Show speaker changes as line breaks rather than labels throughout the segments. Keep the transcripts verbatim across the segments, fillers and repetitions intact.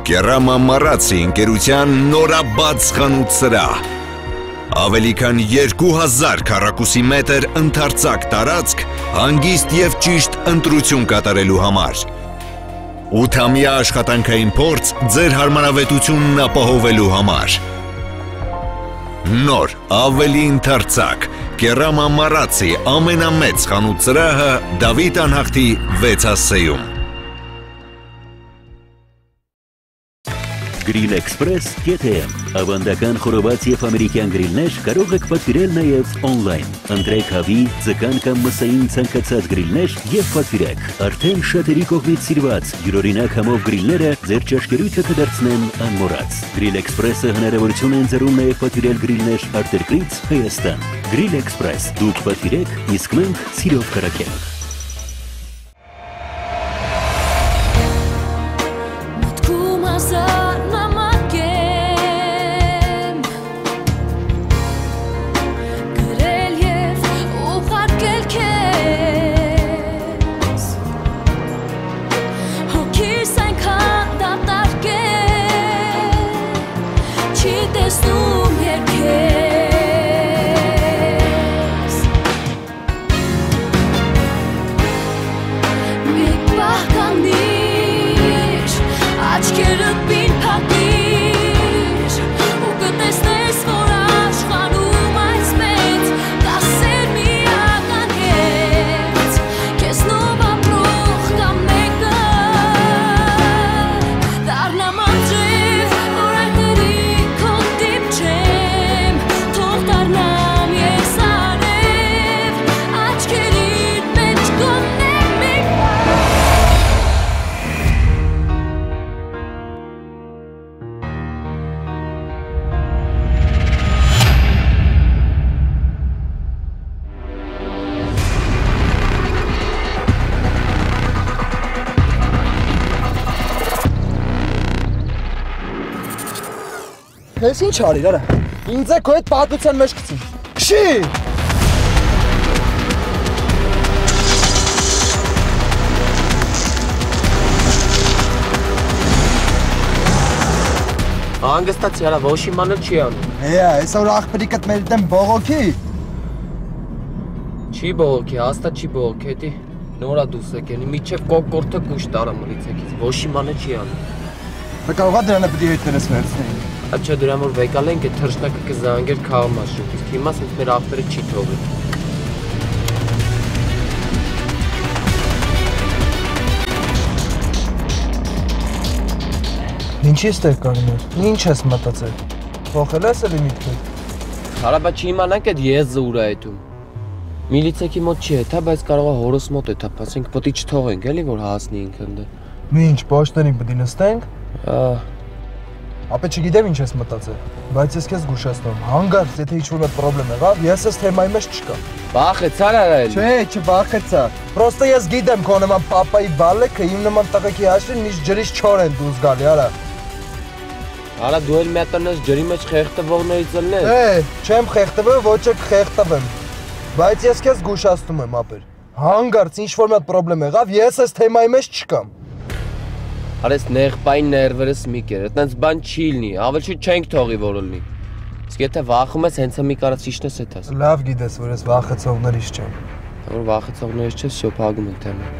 Կերամա Մարացի ընկերության նորաբաց խանութ սրահ։ Ավելի քան երկու հազար քառակուսի մետր ընդարձակ տարածք հանգիստ և ճիշտ ընտրություն կատարելու համար։ ութամյա աշխատանքային փորձ ձեր հարմարավետությունն ապահովելու համար։ Նոր, ավելի ընդարձակ, Կերամա Մարացի ամենամեծ խանութ սրահը Դավիթ անհախտի վեց հասցեում։
Grill Express կետ էմ Ավանդական խորոված և ամերիկյան գրիլներ կարող եք պատվիրել նաև օնլայն։ Ընտրեք հավի, ձկան կամ մսային ցանկացած գրիլներ և պատվիրեք։ Արդեն շատերի կողմից սիրված յուրօրինակ համով գրիլները ձեր ճաշկերույթը կդարձնեն անմոռաց։ Grill Express-ը հնարավորություն է ընձեռում նաև պատվիրել գրիլներ արտերկրից Հայաստան։ Grill Express, դուք պատվիրեք, իսկ մենք սիրով կհարաքենք։
Ես ինչ արիր, արա, ինձ է քո հետ պատմության մեջ գցին, քշի!
Հանգստացի, արա, ոչ իմանը չի անում։
Հեա, այսօր աղբերիկդ մեր դեմ բողոքի։
Չի բողոքի, հաստատ չի բողոքի, հետի նորա դուս եկենի, միջև կոկորթը կուշ տարա մլիցեքից, ոչ իմանը չի անում։
Բա կարողա դրանը պտի հետներս վերցնեին։
Չէ դրան որ վեկալ ենք այդ թռչնակը կզանգեր քաղամաշին, իսկ հիմա սենց մեր աղբերը չի թողի։
Ինչի ստեղ կարիներ, ինչ ես մտածել, փոխել ես էլի միտքդ։
Արա բա չի իմանանք այդ եզը ուր է այդում։ Միլիցեքի մոտ չի հետա, բայց կարող է հորս մոտ հետա, ասենք պտի չթողենք էլի որ հասնի ինքը ընդը։
Ինչ, պաշտերին պտի նստենք։ Ապե չգիտեմ ինչ ես մտածել, բայց ես քեզ զգուշացնում, հանգարց, եթե ինչ-որ մոտ պրոբլեմ եղավ, ես ես թեմայի մեջ չկա։
Վախեցար արա էլի։
Չէ, չվախեցա։ Պրոստը ես գիտեմ քո նման պապայի բալեքը, իմ նման տղեկի հաշվին միշտ ջրից չոր են դուրս գալի, արա։
Արա դու էլ մի հատ տնես ջրի մեջ խեղտվողներից ելնես։
Է, չեմ խեղտվել, ոչ էլ կխեղտվեմ։ Բայց ես քեզ զգուշացնում եմ, ապեր։ Հանգարց ինչ-որ մոտ պրոբլեմ եղավ, ես ես թեմայի մեջ չկամ։
Արես նեղբային ներվերս մի կեր, այդնենց բան չի լինի, ավել շուտ չենք թողի որ լինի։ Իսկ եթե վախում ես, հենց մի կարած իշտ ես էդ ասում։
Լավ գիտես, որ ես վախեցողներից չեմ։
Որ վախեցողներից չես, շո փագում ենք թեման։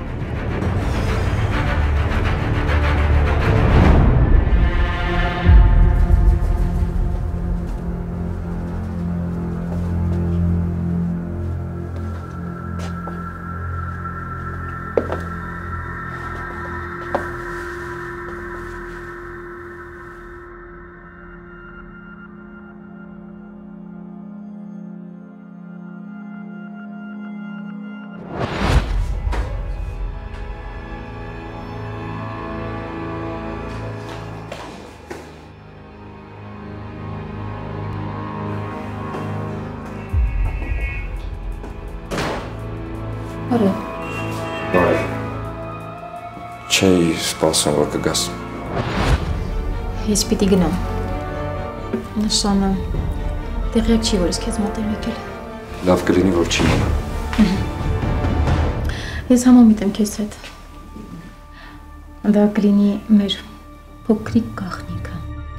Բարև։
Բարև։ Չէի սպասում, որ կգաս։
Ես պիտի գնամ։ Նշանը տեղյակ չի, որ ես քեզ մոտ եմ եկել։
Լավ կլինի, որ չի մնա։
Ես համամիտ եմ քեզ հետ։ Դա կլինի մեր փոքրիկ գաղտնիքը։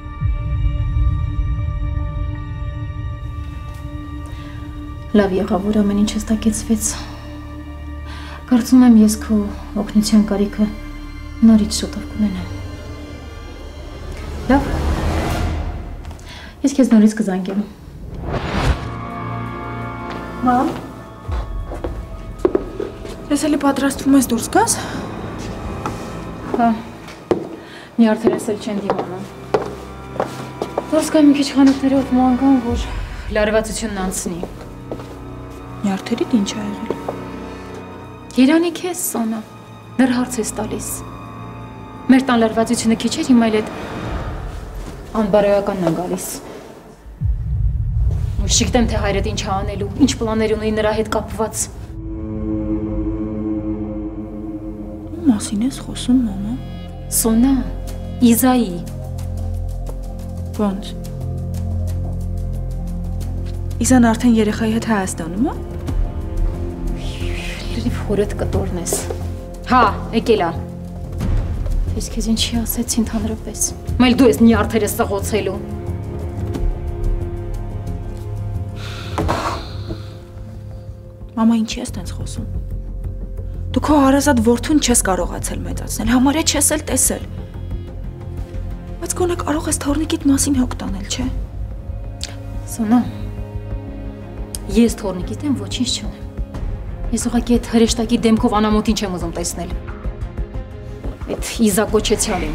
Լավ եղավ, որ ամեն ինչ հստակեցվեց։ Կարծում եմ ես քո օգնության կարիքը նորից շուտով կունենամ։ Լավ։ Ես քեզ նորից կզանգեմ։ Մամ։
Ես էլի պատրաստվում ես դուրս գաս։
Հա։ Նյարդերս էլ չեն դիմանում։ Դուրս գամ մի քիչ խանութներով ման գամ, որ լարվածությունն անցնի։
Նյարդերիդ ինչ ա եղել։
Երանի քեզ, Սոնա, նր հարց ես տալիս։ Մեր տան լարվածությունը քիչ էր, հիմա էլ այդ անբարոյականն է գալիս։ Ու շիկտեմ, թե հայրդ ինչ է անելու, ինչ պլաններ ունի նրա հետ կապված։
Մասին ես խոսում, մամա։
Սոնա, Իզայի։
Ոնց։ Իզան արդեն երեխայի հետ Հայաստանում է։
Լրիվ հորդ կտորն ես։ Հա, եկել ա։ Ես քեզ ինչի ասեցի ընդհանրապես։ Մայլ դու ես նյարդերը սղոցելու։
Մամա, ինչի ես տենց խոսում։ Դու քո հարազատ որդուն չես կարողացել մեծացնել, համարյա չես էլ տեսել։ Բայց գոնե կարող ես թորնիկիդ մասին հոգ տանել, չէ։
Սոնա, ես թորնիկիդ եմ ոչինչ չունեմ։ Ես ուղղակի այդ հրեշտակի դեմքով անամոթին չեմ ուզում տեսնել։ Այդ Իզա կոչեցյալին։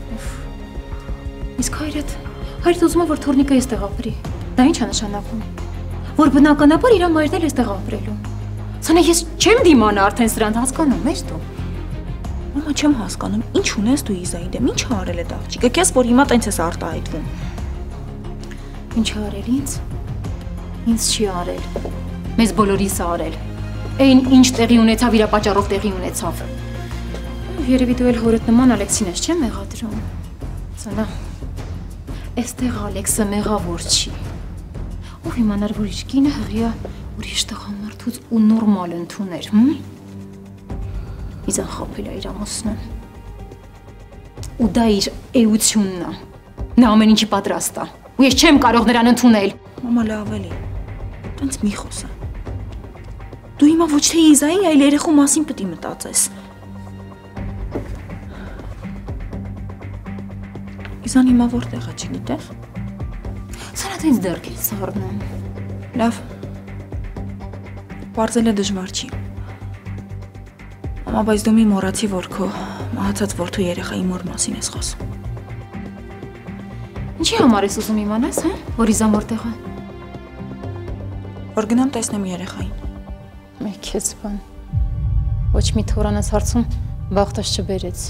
Իսկ հայրդ, հայրդ ուզում է, որ թորնիկը էստեղ ապրի։ Դա ինչ է նշանակում։ Որ բնականաբար իր մայրն էլ էստեղ ապրելու։ Սոնա, ես չեմ դիմանա արդեն սրան, հասկանում ես դու։
Մամա, չեմ հասկանում, ինչ ունես դու Իզայի դեմ, ինչ արել է աղջիկը, քեզ որ հիմա տենց ես արտահայտվում։
Ինչ արել ինձ։ Ինձ չի արել։ Մեզ բոլորիս է արել։ Այն ինչ տեղի ունեցավ, իր պատճառով տեղի ունեցավ։ Երևի դու էլ հորդ նման Ալեքսին ես, չեմ մեղադրում։ Սոնա, այստեղ Ալեքսը մեղավոր չի։ Ով իմանար, որ իր կինը հղիա ուրիշ տղամարդուց ու նորմալ ընդուներ, հմ։ Իզան խաբել է իր ամուսնուն։ Ու դա իր էությունն է։ Նա ամեն ինչի պատրաստ է։ Ու ես չեմ կարող նրան ընդունել։
Մամա, լավ էլի։ Տենց մի խոսա։ Դու հիմա ոչ թե Իզայի, այլ երեխու մասին պետք է մտածես։ Իզան հիմա որտեղ է, չգիտես։
Սրանց ինձ դեռ քեզ սառնում։
Լավ։ Պարզել է դժվար չի։ Մամա, բայց դու մի մոռացի, որ քո մահացած որդու երեխայի մոր մասին ես խոսում։
Ինչի համար ես ուզում իմանաս, հա, որ Իզան որտեղ է։
Որ գնամ տեսնեմ երեխային։
Մեկ քեզ բան։ Ոչ մի թորանաս հարցում բախտաշ չբերեց։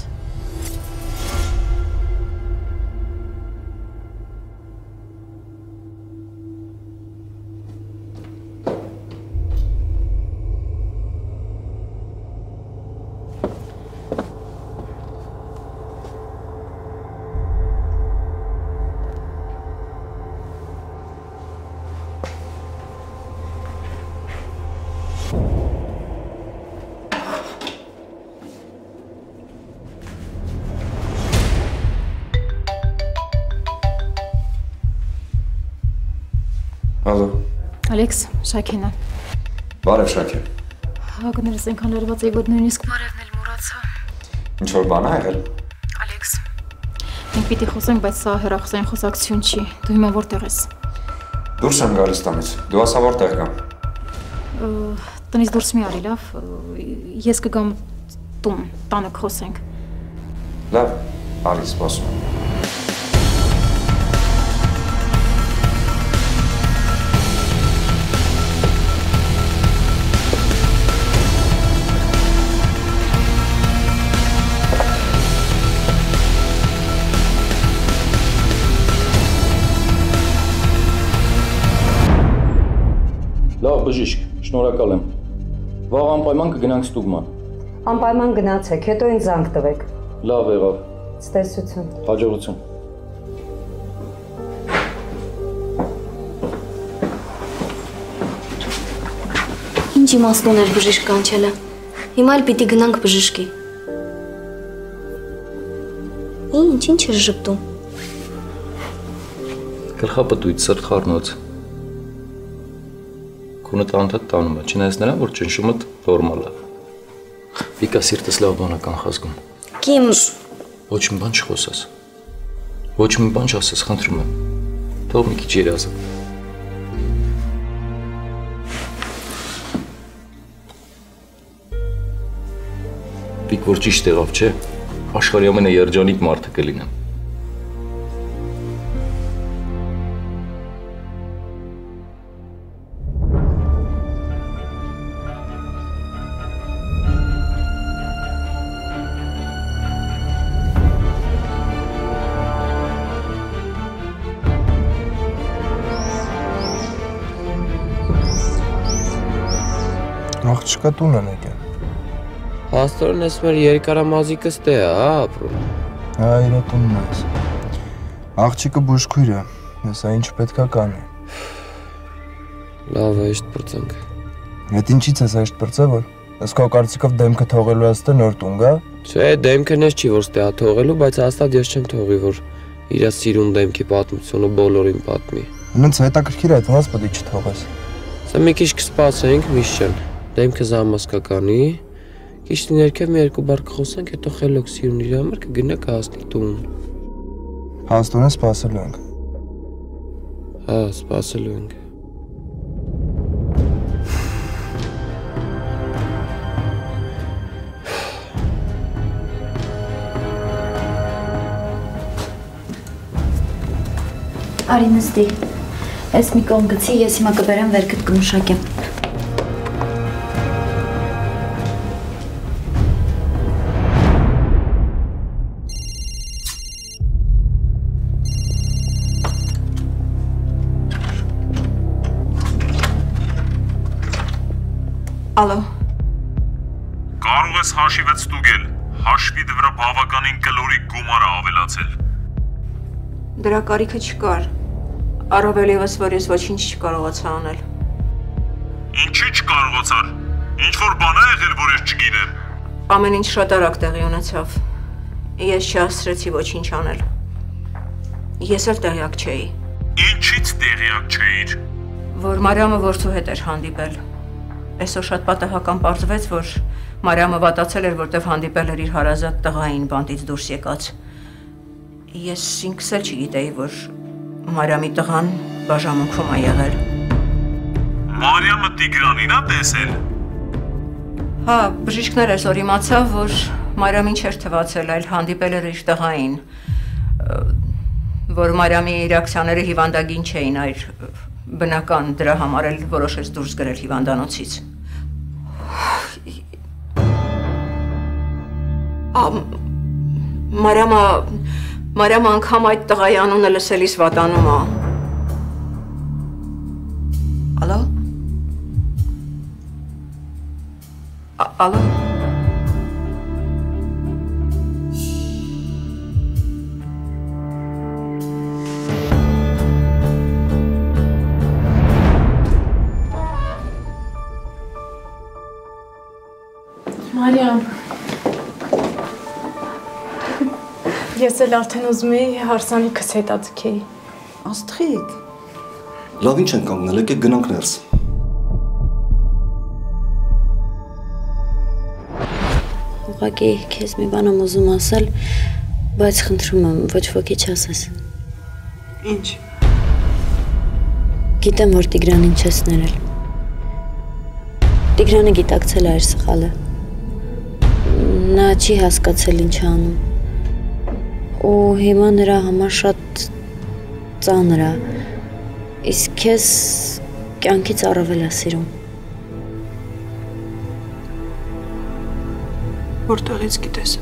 Ալո։
Ալեքս, Շաքենա։
Բարև Շաքե։
Հագներս այնքան լրված էի, որ նույնիսկ բարևն էլ մոռացա։
Ինչ որ բան ա եղել։
Ալեքս, մենք պիտի խոսենք, բայց սա հեռախոսային խոսակցություն չի։ Դու հիմա որտեղ ես։
Դուրս եմ գալիս տանից։ Դու ասա որտեղ գամ։
Տնից դուրս մի արի, լավ։ Ես կգամ տուն, տանը կխոսենք։
Լավ, արի, սպասում եմ։
Լավ, բժիշկ, շնորհակալ եմ։ Վաղ անպայման կգնանք ստուգման։
Անպայման գնացեք, հետո ինձ զանգ տվեք։
Լավ եղավ։
Ցտեսություն։
Հաջողություն։
Ինչ իմաստուն էր բժիշկ կանչելը։ Հիմա էլ պիտի գնանք բժշկի։ Ինչ։ ինչ ես ժպտում։
Գլխապտույտ սրտխառնոց։ Քունը տանթատ տանում է, չնայած նրան, որ ճնշումը նորմալ է։ Վիկա սիրտս լավ բան է կանխազգում։
Կիմ։
Ոչ մի բան չխոսես։ Ոչ մի բան չասես, խնդրում եմ։ Թող մի քիչ երազը։ Վիկ, որ ճիշտ եղավ, չէ, աշխարհի ամենաերջանիկ մարդը կլինեմ։
Աղջիկա տուն են եկել։
Հաստորեն ես մեր երկարամազիկս տե է, հա, ապրում։
Հա, իրա տունն ես։ Աղջիկը բուժքույր է, հեսա ինչ պետքա կանի։
Լավ է, իշտ պրծենք։
Ետ ինչից ես իշտ պրծը, որ ես քո կարծիքով դեմքը թողելու աստը նոր տուն գա։
Չէ, դեմքը նես չի, որ ստե թողելու, բայց հաստատ ես չեմ թողի, որ իրա սիրուն դեմքի պատմությունը բոլորին պատմի։
Նենց հետաքրքիր է, այդ ոնց պետք է չթողես։
Սա մի քիչ կսպասենք, Միշան, դեմքը զամասկա կանի, քիչ ներքև մի երկու բառ կխոսենք, հետո խելոք սիրուն իր համար կգնա կհասնի տուն։
Հաստորեն սպասելու ենք։
Հա, սպասելու ենք։
Արի նստի, ես մի կողմ գցի, ես հիմա կբերեմ վերքդ կմշակեմ։
Ալո։
Կարող ես հաշիվը ստուգել, հաշվի վրա բավականին կլորի գումարը ավելացել։
Դրա կարիքը չկար, առավել ևս, որ ես ոչինչ չկարողացա անել։
Ինչի չկարողացար, ինչ-որ բան է եղել, որ ես չգիտեմ։
Ամեն ինչ շատ արագ տեղի ունեցավ, ես չհասցրեցի ոչինչ անել։ Ես էլ տեղյակ չէի։
Ինչից տեղյակ չէիր։
Որ Մարիամը որդու հետ էր հանդիպել։ Այսօր շատ պատահական պարզվեց, որ Մարիամը վատացել էր, որտեվ հանդիպել էր իր հարազատ տղային բանտից դուրս եկած։ Ես ինքս էլ չգիտեի, որ Մարիամի տղան բաժանմունքում է եղել։
Մարիամը Տիգրանին է տեսել։
Հա, բժիշկներ այսօր իմացավ, որ Մարիամին չէր թվացել, այլ հանդիպել էր իր տղային, որ Մարիամի ռեակցիաները հիվանդագին չէին, այլ բնական, դրա համար էլ որոշեց դուրս գրել հիվանդանոցից։ Մարիամը Մարիամը անգամ այդ տղայի անունը լսելիս վատանում է։ Ալո։ Ալո։
Մարիամ, ես էլ արդեն ուզում էի հարսանիքս հետաձգեի։
Աստղիկ, լավ ինչ են կանգնել, եկեք գնանք ներս։
Ուղղակի քեզ մի բան եմ ուզում ասել, բայց խնդրում եմ, ոչ ոքի չասես։
Ինչ։
Գիտեմ, որ Տիգրանին չես ներել։ Տիգրանը գիտակցել է իր սխալը։ Նա չի հասկացել ինչ անում։ Ու հիմա նրա համար շատ ծանր է, իսկ քեզ կյանքից առավել է սիրում։
Որտեղից գիտես։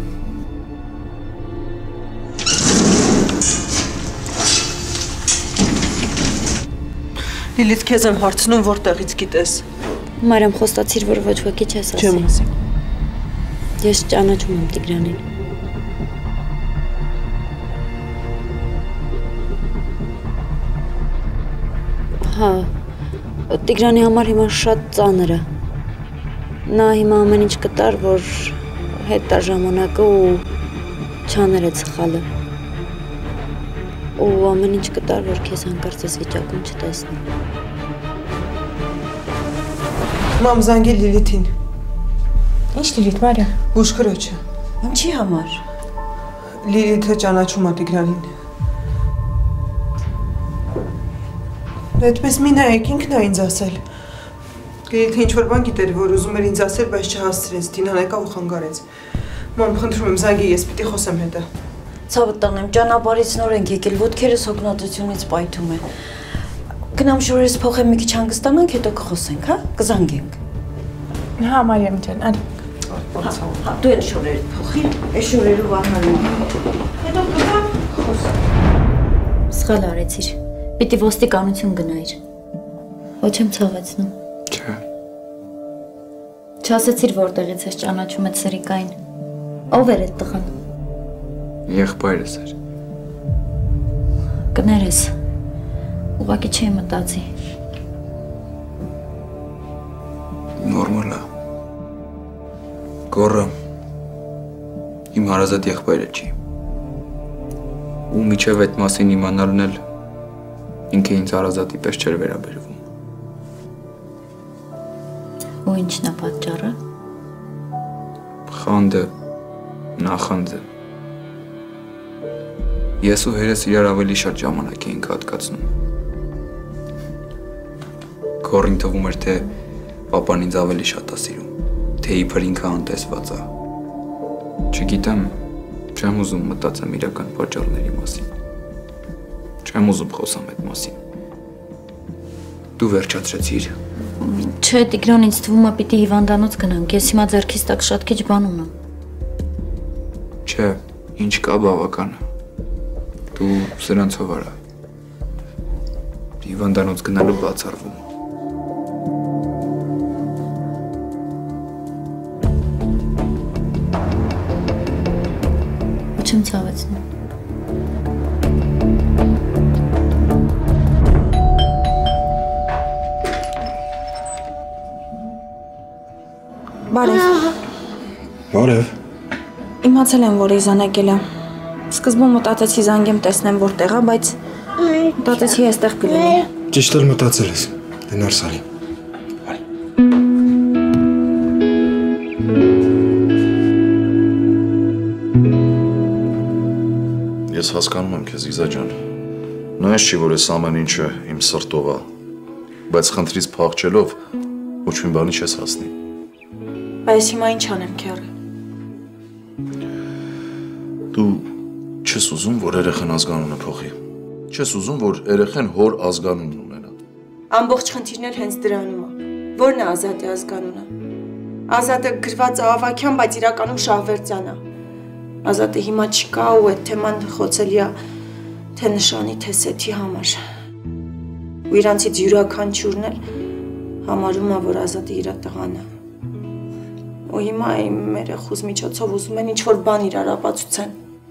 Լիլիթ, քեզ եմ հարցնում, որտեղից գիտես։
Մարիամ, խոստացիր, որ ոչ ոքի չես ասի։
Չեմ ասի։
Ես ճանաչում եմ Տիգրանին։ Հա, Տիգրանի համար հիմա շատ ծանր է։ Նա հիմա ամեն ինչ կտար, որ հետ տար ժամանակը ու չաներ այդ սխալը։ ու ամեն ինչ կտար, որ քեզ հանկարծ այս վիճակում չտեսնեմ։
Մամ, զանգի Լիլիթին։
Ինչ Լիլիթ, Մարիա։
Բուժքրոջը։
Ինչի համար։
Լիլիթը ճանաչում է Տիգրանին։ Այդպես մի նայեք, ինքն է ինձ ասել։ Լիլիթը ինչ-որ բան գիտեր, որ ուզում էր ինձ ասել, բայց չհասցրեց, Դինան եկավ ու խանգարեց։ Մամ, խնդրում եմ, զանգի, ես պիտի խոսեմ հետը։
Ցավը տանեմ, ճանապարհից նոր ենք եկել, ոտքերս հոգնածությունից պայթում են։ Գնամ շորերս փոխեմ մի քիչ հանգստանանք, հետո կխոսենք, հա? Կզանգենք։
Հա, Մարիամ ջան, ալ։
Հա, դու էլ շորերդ փոխի, այս շորերը վառնալու։ Հետո կգամ խոսենք։ Սխալ արեցիր։ Պիտի ոստիկանություն գնայիր։ Ոչ եմ ցավեցնում։
Չէ։
Չասեցիր որտեղից ես ճանաչում ես Սրիկային։ Ով էր այդ տղան։
Եղբայրս էր։
Կներես, ուղղակի չի մտածի։
Նորմալ է։ Գոռը իմ հարազատ եղբայրը չի։ Ու միջև այդ մասին իմանալն էլ ինքը ինձ հարազատի պես չէր վերաբերվում։
Ու ինչն է պատճառը։
Խանդը, նախանձը։ Ես ու հերս իրար ավելի շատ ժամանակ էինք հատկացնում։ Գոռին թվում էր, թե պապան ինձ ավելի շատ է սիրում, թե իբր ինքը անտեսված է։ Չգիտեմ, չեմ ուզում մտածեմ իրական պատճառների մասին։ Չեմ ուզում խոսամ այդ մասին։ Դու վերջացրեցիր։
Չէ, Տիգրան, ինձ թվում է պիտի հիվանդանոց գնանք, ես հիմա ձեռքից տակ շատ քիչ բան ունեմ։
Չէ, ինչ կա բավական է։ Դու սրանցով արա։ Հիվանդանոց գնալու բացառվում։
Չեմ ցավեցնում։
Բարև։
Բարև։
Իմացել եմ, որ Իզան եկել է։ Սկզբում մտածեցի զանգեմ տեսնեմ որտեղ է, բայց մտածեցի այստեղ կլինի։
Ճիշտ էլ մտածել ես։ Դե նարսալի։
Ես հասկանում եմ քեզ, Իզա ջան։ Նայես չի, որ ես ամեն ինչը իմ սրտով է, բայց խնդրից փախչելով ոչ մի բանի չես հասնի։
Բայց հիմա ինչ անեմ, քեռը։
Դու չես ուզում, որ երեխան ազգանունը փոխի։ Չես ուզում, որ երեխան հոր ազգանունն ունենա։
Ամբողջ խնդիրն էլ հենց դրանում է։ Որն է Ազատի ազգանունը։ Ազատը գրված է Ավագյան, բայց իրականում Շահվերդյան է։ Ազատը հիմա չկա ու այդ թեման խոցելի է թե նշանի, թե սեթի համար։ Ու իրանցից յուրաքանչյուրն էլ համարում է, որ Ազատը իր տղան է։ Ու հիմա իմ երեխուս միջոցով ուզում են ինչ-որ բան իրար ապացուցեն։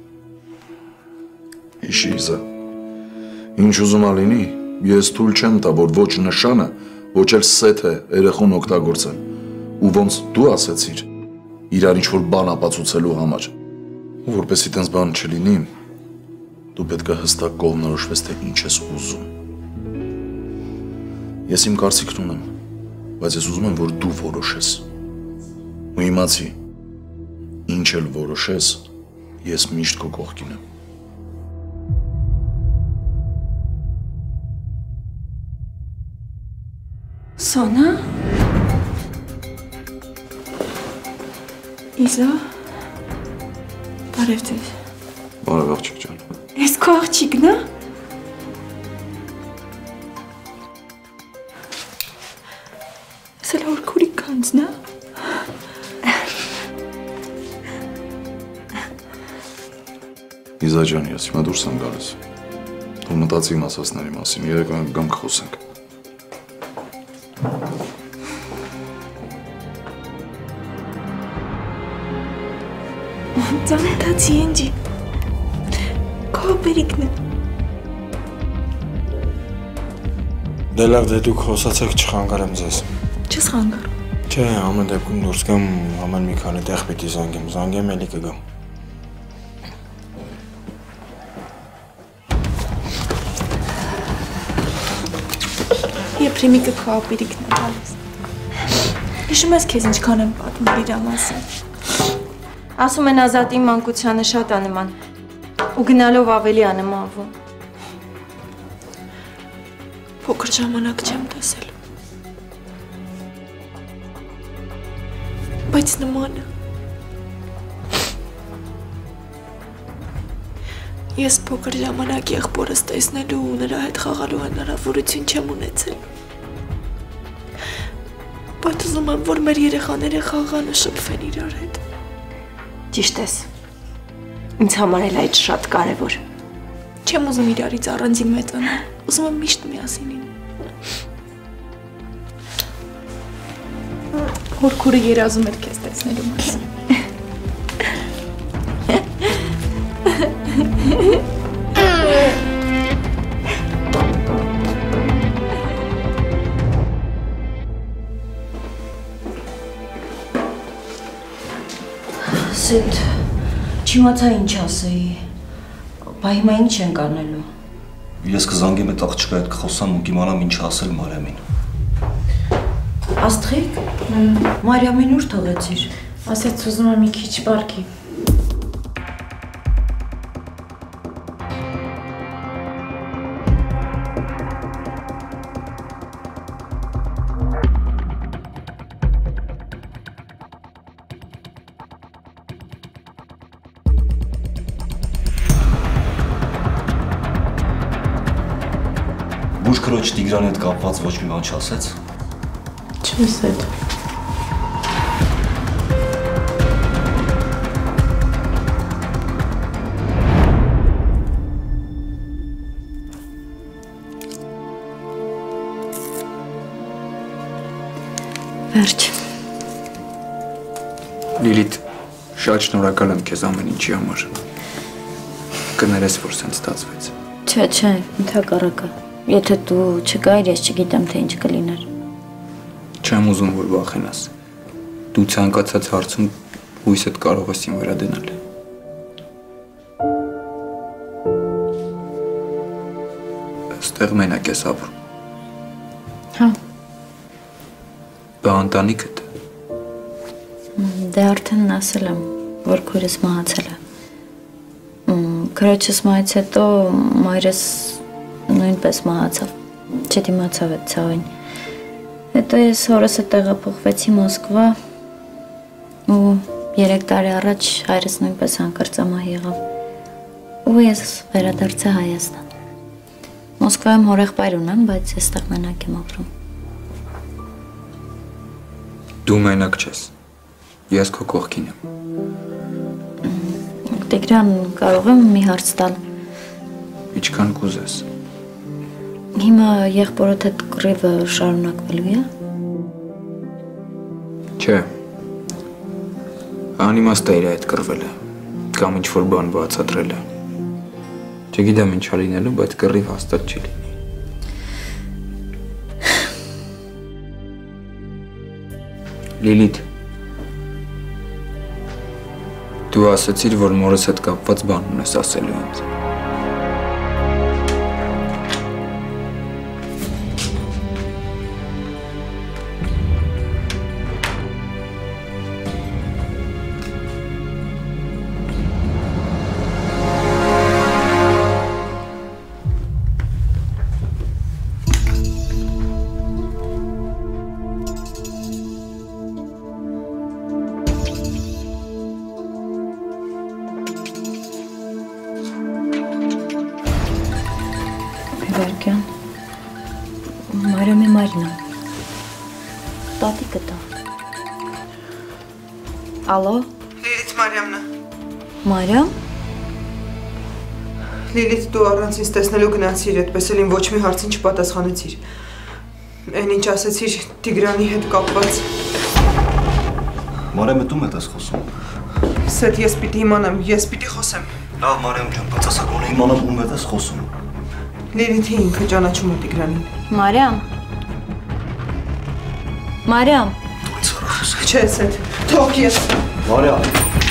Հիշի, Իզա, ինչ ուզում ա լինի, ես թույլ չեմ տա, որ ոչ նշանը, ոչ էլ սեթը երեխուն օգտագործեն։ Ու ոնց դու ասեցիր, իրար ինչ-որ բան ապացուցելու համար։ Ու որպեսի տենց բան չլինի, դու պետք է հստակ կողմնորոշվես, թե ինչ ես ուզում։ Ես իմ կարծիքն ունեմ, բայց ես ուզում եմ, որ դու որոշես։ Ու իմացի, ինչ էլ որոշես, ես միշտ քո կողքին եմ։
Սոնա։ Իզա։ Բարև ձեզ։
Բարև աղջիկ ջան։
Ես քո աղջիկն է։ Սել որ քուրի կանցն է։
Իզա ջան, ես հիմա դուրս եմ գալիս։ Դու մտածի իմ ասածների մասին, երեկոյան գամ կխոսենք։
Ծանոթացի Էնջի։ Քո բերիկն է։
Դե լավ, դե դուք խոսացեք, չխանգարեմ ձեզ։
Չես խանգարում։
Չէ, ամեն դեպքում դուրս գամ, ամեն մի քանի տեղ պիտի զանգեմ, զանգեմ էլի կգամ։
Եփրիմիկը քո ապիրիկն է տալիս։ Հիշում ես քեզ ինչքան եմ պատմում իր մասին։
Ասում են Ազատի մանկությանը շատ անման ու գնալով ավելի անմանվում։
Փոքր ժամանակ չեմ տեսել։ Բայց նմանը։ Ես փոքր ժամանակ եղբորս տեսնելու ու նրա հետ խաղալու հնարավորություն չեմ ունեցել։ Բայց ուզում եմ, որ մեր երեխաները խաղան ու շփվեն իրար հետ։
Ճիշտ ես։ Ինձ համար էլ այդ շատ կարևոր։
Չեմ ուզում իրարից առանձին մեծանալ, ուզում եմ միշտ միասին լինել։ Հորքուրը երազում էր քեզ տեսնելու մասին։
Սեթ, չիմացա ինչ ասեի, բա հիմա ինչ ենք անելու։
Ես կզանգեմ այդ աղջկա հետ կխոսամ ու կիմանամ ինչ ասել Մարիամին։
Աստղիկ, Մարիամին ուր թողեցիր։
Ասեց ուզում եմ մի քիչ պարկի։
Բուժքրոջ Տիգրանի հետ կապված ոչ մի բան չասեց։
Չես այդ։
Վերջ։
Լիլիթ, շատ շնորհակալ եմ քեզ ամեն ինչի համար։ Կներես, որ սենց ստացվեց։
Չէ, չէ, ընդհակառակը։ Եթե դու չգայր, ես չգիտեմ, թե ինչ կլիներ։
Չեմ ուզում, որ վախենաս։ Դու ցանկացած հարցում հույսդ կարող ես իմ վրա դնել։ Այստեղ մենակ ես ապրում։
Հա։
Բա ընտանիքդ։
Դե արդեն ասել եմ, որ քույրս մահացել է։ Քրոջս մահից հետո մայրս նույնպես մահացավ, չդիմացավ այդ ցավին։ Հետո ես հորս հետ տեղափոխվեցի Մոսկվա ու երեք տարի առաջ հայրս նույնպես հանկարծամահ եղավ ու ես վերադարձա Հայաստան։ Մոսկվայում հորեղբայր ունեմ, բայց այստեղ մենակ եմ ապրում։
Դու մենակ չես, ես քո կողքին եմ։
Տիգրան, կարող եմ մի հարց տալ։
Ինչքան կուզես։
Հիմա եղբորոդ հետ կռիվը շարունակվելու է։
Չէ։ Անիմաստ է իր հետ կռվել է, կամ ինչ-որ բան բացատրել է։ Չգիտեմ ինչա լինելու, բայց կռիվ հաստատ չի լինի։ Լիլիթ, դու ասացիր, որ մորս հետ կապված բան ունես ասելու ինձ։
Վարկյան, Մարիամի մայրն է, տատիկը տա։ Ալո։
Լիլիթ Մարիամն է։
Մարիամ։
Լիլիթ, դու առանց ինձ տեսնելու գնացիր, այդպես էլ իմ ոչ մի հարցին չպատասխանեցիր։ Այն ինչ ասեցիր Տիգրանի հետ կապված։
Մարիամը դու մտես խոսում։
Սեթ, ես պիտի իմանամ, ես պիտի խոսեմ։
Լավ, Մարիամ ջան, բացասակ ունե իմանամ ում հետ ես խոսում։
Լիլիթի ինքը ճանաչում է Տիգրանին։
Մարիամ։ Մարիամ։
Դու ինձ հրախոս։
Չէ, Սեթ, թող ես։
Մարիամ։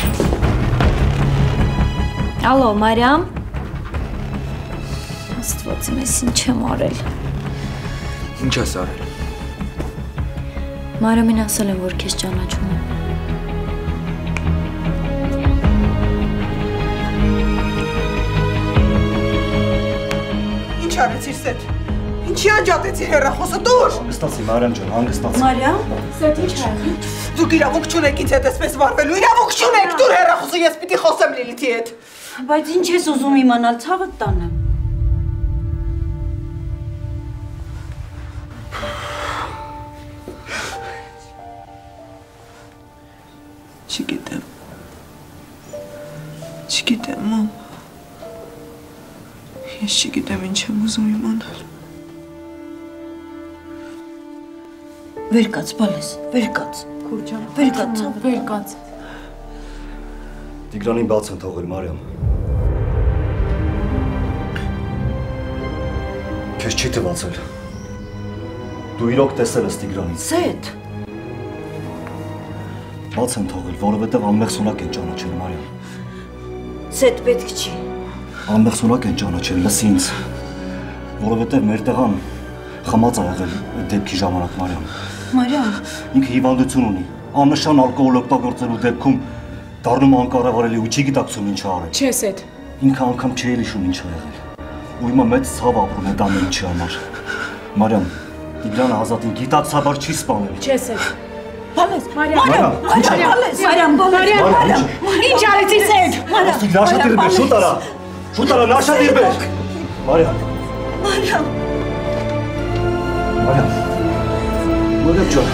Ալո, Մարիամ։ Աստված իմ, ես ինչ եմ արել։
Ինչ ես արել։
Մարամին ասել եմ, որ քեզ ճանաչում եմ։
Ինչ արեցիր Սեթ։ Ինչի անջատեցիր հեռախոսը դուր։
Հանգստացի Մարիամ ջան, հանգստացի։
Մարիամ, Սեթ ինչ ա։ Դուք իրավունք չունեք ինձ հետ այսպես վարվելու, իրավունք չունեք, դուր հեռախոսը, ես պիտի խոսեմ Լիլիթի հետ։
Բայց ինչ ես ուզում իմանալ, ցավդ տանեմ։
Չգիտեմ։ Չգիտեմ, մամ։ Ես չգիտեմ ինչ եմ ուզում իմանալ։
Վեր կաց, բալես, վեր կաց։
Քուրջան,
վեր կաց,
վեր կաց։
Տիգրանին բաց են թողել, Մարիամ։ Քեզ չի թվացել։ Դու իրոք տեսել ես Տիգրանին։
Սեթ։
Բաց են թողել, որովհետև անմեղսունակ են ճանաչել, Մարիամ։
Սեթ պետք չի։
Անմեղսունակ են ճանաչել, լսի ինձ, որովհետև մեր տղան խմած ա եղել այդ դեպքի ժամանակ, Մարիամ։
Մարիամ։
Ինքը հիվանդություն ունի, աննշան ալկոհոլ օգտագործելու դեպքում դառնում անկառավարելի ու չի գիտակցում ինչ ա արել։
Չէ, Սեթ։
Ինքը անգամ չի էլ հիշում ինչ ա եղել։ Ու հիմա մեծ ցավ ապրում է դա ամեն ինչի համար։ Մարիամ, Տիգրանը Ազատին գիտակցաբար չի սպանել։
Չէ, Սեթ։
Բալես,
Մարիամ,
Մարիամ, բալես, Մարիամ, բալես, Մարիամ։
Ինչ արեցի Սեթ։
Աստիգ լաշատիր բեր, շուտ արա։ Շուտ արա, լաշատիր բեր։ Մարիամ։
Մարիամ։
Մարիամ։ Մարիամ ջան։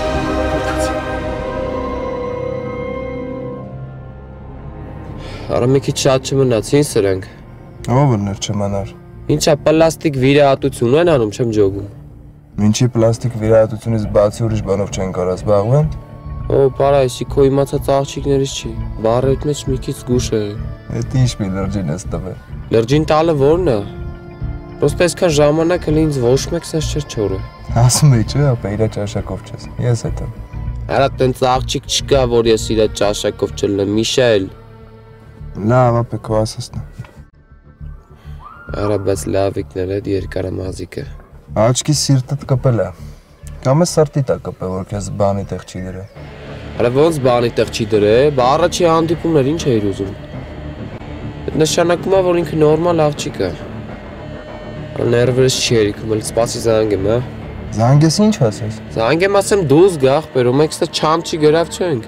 Արա մի քիչ շատ չմնացին սրանք։
Ով էր չմանար։
Ինչա պլաստիկ վիրահատություն են անում, չեմ ջոգում։
Ինչի պլաստիկ վիրահատությունից բացի ուրիշ բանով չեն կարող զբաղվել։
Օ, պարա, էսի քո իմացած աղջիկներից չի։ Բառերդ մեջ մի քիչ զգուշ է։
Էդ ինչ մի լրջին ես տվել։
Լրջին տալը ո՞րն է։ Պրոստը այսքան ժամանակ հենց ինձ ոչ մեկ սենց չէր չորը։
Ասում էի չէ, ապա իր ճաշակով չես։ Ես հետ եմ։
Արա տենց աղջիկ չկա, որ ես իր ճաշակով չլնեմ, Միշել։
Լավ, ապա քո ասածն է։
Արա բայց լավիկներ այդ երկարամազիկը։
Աչքի սիրտդ կպել է։ Կամ է սրտիդ է կպել, որ քեզ բանի տեղ չի դրել։
Արա ոնց բանի տեղ չի դրել, բա առաջի հանդիպումներ ինչ էիր ուզում։ Այդ նշանակում է, որ ինքը նորմալ աղջիկ է։ Ներվերս չի երիքում, էլ սպասի զանգեմ, հա։
Զանգես ինչ ասես։
Զանգեմ ասեմ դու զգախ, բերում եք ստա չամ չի գրավ չենք։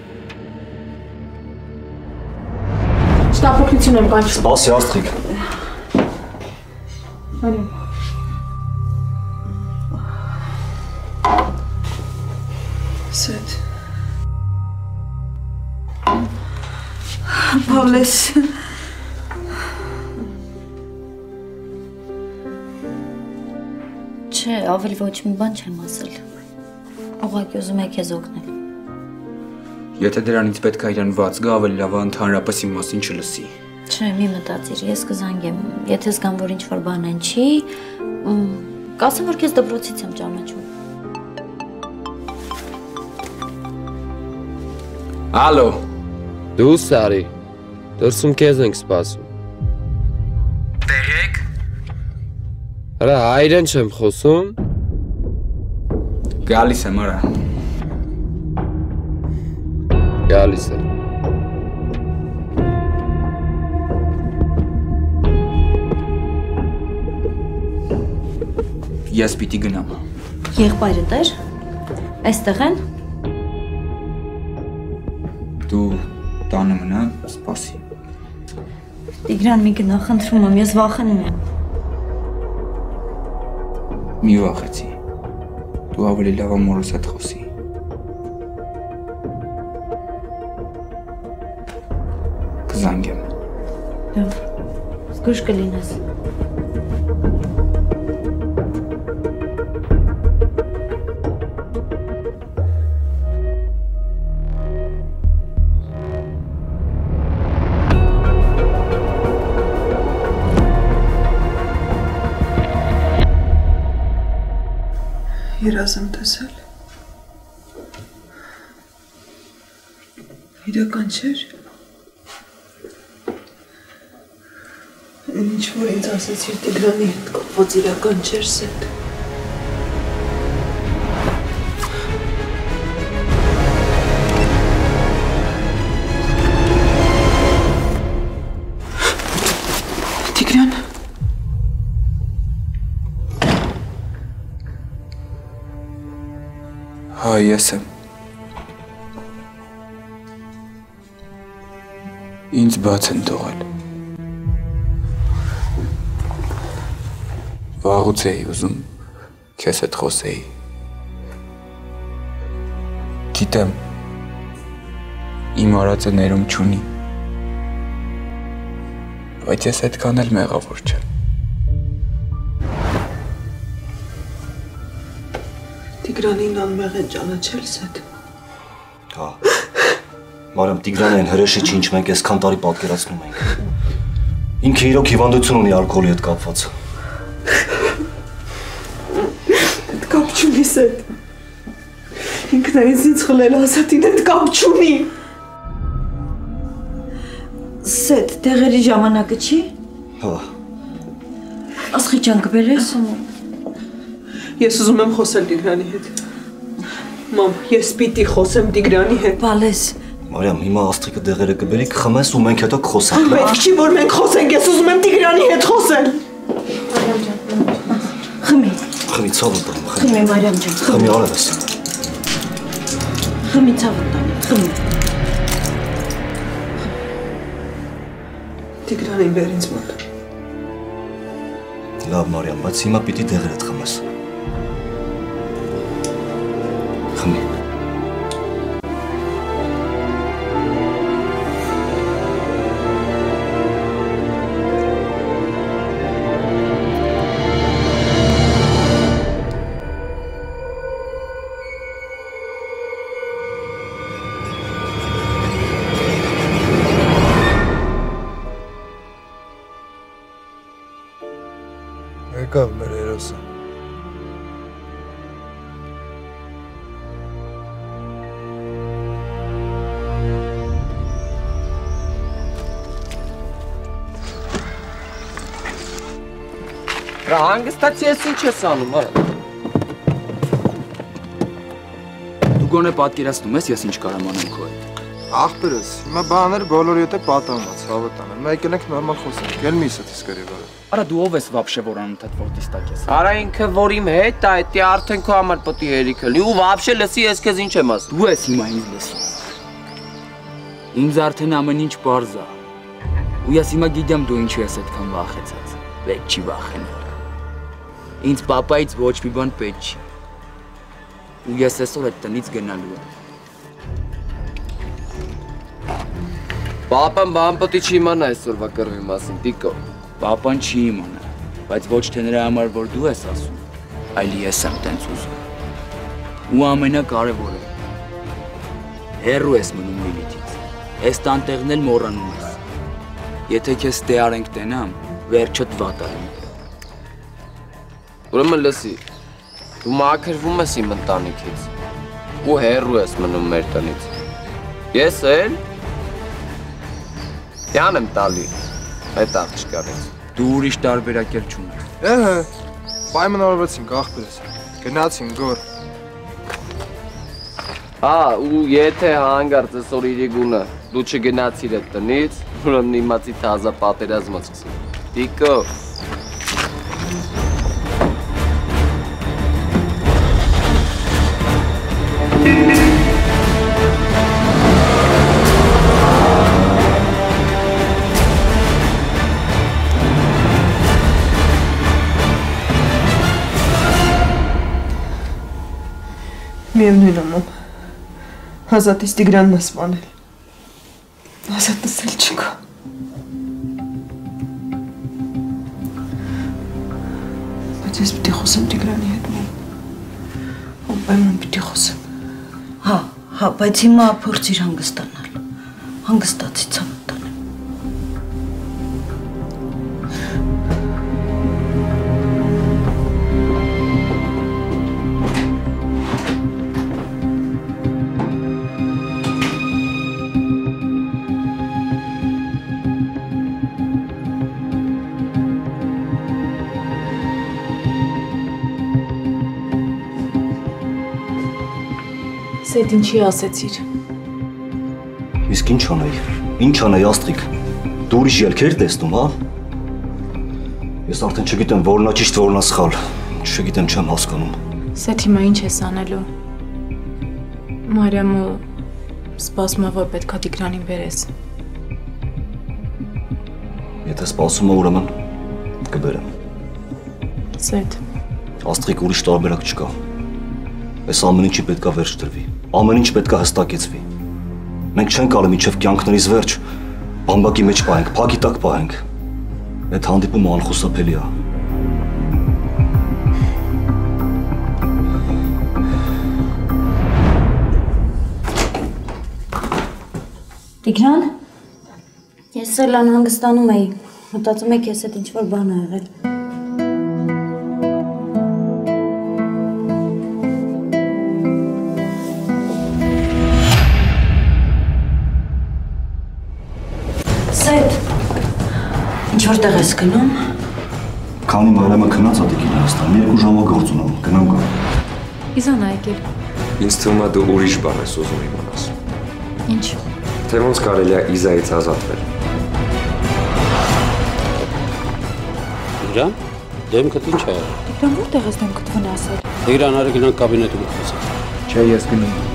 Շտապօգնություն եմ կանչում։
Սպասի Աստղիկ։
Մարիամ։
Սեթ։ Բալես։
Չէ, ավելի ոչ մի բան չեմ ասել։ Ուղղակի ուզում եք քեզ օգնել։
Եթե դրանից պետք է իրան ված գա, ավելի լավ է ընդհանրապես իմ մասին չլսի։
Չէ, մի մտածիր, ես կզանգեմ։ Եթե զգամ, որ ինչ-որ բան են չի, կասեմ, որ քեզ դպրոցից եմ ճանաչում։
Ալո։ Դու Սարի։ Դրսում քեզ ենք սպասում։
Բերեք։
Արա հայրեն չեմ խոսում։
Գալիս եմ, արա։
Գալիս եմ։
Ես պիտի գնամ։
Եղբայրդ էր։ Այստեղ են։
Դու տանը մնա, սպասի։
Տիգրան, մի գնա, խնդրում եմ, ես վախենում եմ։
Մի վախեցի։ Դու ավելի լավ ամորս հետ խոսի։ Կզանգեմ։
Լավ, զգույշ կլինես։
Երազ եմ տեսել։ Իրական չէր։ Ինչ որ ինձ ասեցիր Տիգրանի հետ կապված իրական չէր Սեթ։
ես եմ։ Ինձ բաց են թողել։ Վաղուց էի ուզում քեզ հետ խոսեի։ Գիտեմ, իմ արածը ներում չունի, բայց ես այդքան էլ մեղավոր չեմ։
Տիգրանին անմեղ է ճանաչել Սեթ։
Հա։ Մարիամ, Տիգրանին հրեշի չի, ինչ մենք այսքան տարի պատկերացնում ենք։ Ինքը իրոք հիվանդություն ունի ալկոհոլի հետ կապված։
Այդ կապ չունի Սեթ։ Ինքն է ինձ խլել Ազատին, այդ կապ չունի։
Սեթ, տեղերի ժամանակը չի։
Հա։
Աստղիճան կբերես։
Ես ուզում եմ խոսել Տիգրանի հետ։ Մամ, ես պիտի խոսեմ Տիգրանի հետ։
Բալես։
Մարիամ, հիմա աստղիկը դեղերը կբերի, կխմես ու մենք հետո կխոսենք։
Պետք չի, որ մենք խոսենք, ես ուզում եմ Տիգրանի հետ խոսել։
Խմի։
Խմի ցավը տամ,
խմի Մարիամ ջան։
Խմի արևս։
Խմի ցավը տամ, խմի։
Տիգրանին բեր ինձ մոտ։
Լավ Մարիամ, բայց հիմա պիտի դեղերդ խմես։ Խմի։
Եկավ մեր հերոսը։
Հանգստացի ես ինչ ես անում, արա։
Դու գոնե պատկերացնում ես ես ինչ կարամ անեմ քո հետ։
Ախպերս, հիմա բաներ բոլորի հետ է պատանված, հավատան։ Մենք եկնենք նորմալ խոսենք։ Ել մի սթ սկրի վրա։
Արա դու ով ես вообще որ անընդհատ որդիս տակ ես։
Արա ինքը որ իմ հետ է, դա արդեն քո համար պետք է հերիք լինի ու вообще լսի ես քեզ ինչ եմ ասում։
Դու ես հիմա ինձ լսում։ Ինձ արդեն ամեն ինչ պարզ է։ Ու ես հիմա գիտեմ դու ինչու ես այդքան վախեցած։ Պետք չի վախենալ։ Ինձ պապայից ոչ մի բան պետք չի։ Ու ես այսօր այդ տնից գնալու եմ։
Պապան բան պետք չի իմանա այսօրվա կռվի մասին, Տիկո։
Պապան չի իմանա, բայց ոչ թե նրա համար որ դու ես ասում, այլ ես եմ տենց ուզում։ Ու ամենակարևորը, հեռու ես մնում Լիլիթից, այս տանտեղն էլ մոռանում ես։ Եթե քեզ տե արենք տենամ, վերջդ վատ արեմ։
Ուրեմն լսի, դու մաքրվում ես իմ ընտանիքից ու հեռու ես մնում մեր տնից։ Ես էլ Յան եմ տալի այդ աղջկարից։
Դու ուրիշ տարբերակ էլ չունես։
Էհը, պայմանավորվեցինք աղբերս, գնացինք գոր։
Հա, ու եթե հանգարց այսօր իրի գունը դու չգնացիր այդ տնից, ուրեմն իմացի թազա պատերազմը սկսի։ Տիկո։
Միևնույն ամոմ, Ազատից Տիգրանն է սպանել, Ազատս էլ չկա։ Բայց ես պիտի խոսեմ Տիգրանի հետ մոմ, անպայման պիտի խոսեմ։
Հա, հա, բայց հիմա փորձիր հանգստանալ, հանգստացի ցավը տանեմ։
Սեթ ինչի ասեցիր։
Իսկ ինչ անեի, ինչ անեի աստղիկ, դու ուրիշ ելքեր տեսնում, հա? Ես արդեն չգիտեմ որն է ճիշտ, որն է սխալ, չգիտեմ չեմ հասկանում։
Սեթ հիմա ինչ ես անելու։ Մարիամը սպասում է, որ պետք է Տիգրանին բերես։
Եթե սպասում է, ուրեմն կբերեմ։
Սեթ։
Աստղիկ ուրիշ տարբերակ չկա։ Այս ամեն ինչի պետքա վերջ տրվի։ Ամեն ինչ պետքա հստակեցվի։ Մենք չենք կարելի մինչև կյանքներիս վերջ բամբակի մեջ պահենք, փակի տակ պահենք։ Այդ հանդիպումը անխուսափելի է։
Տիգրան, ես էլ անհանգստանում էի, մտածում եք ես հետ ինչ-որ բան է եղել։ Սեթ, ինչ-որ տեղ ես գնում։
Քանի Մարիամը քնած է Տիկին Հայաստան, մի երկու ժամվա գործ ունեմ, գնամ գա։
Իզան է եկել։
Ինձ թվում է դու ուրիշ բան ես ուզում իմանաս։
Ինչ։
Թե ոնց կարելի է Իզայից ազատվել։
Տիգրան, դեմքդ ինչ է եղել։
Տիգրան, որտեղ ես դեմքդ վնասել։
Տիգրան, արի գնանք կաբինետում խոսենք։
Չէ, ես գնում։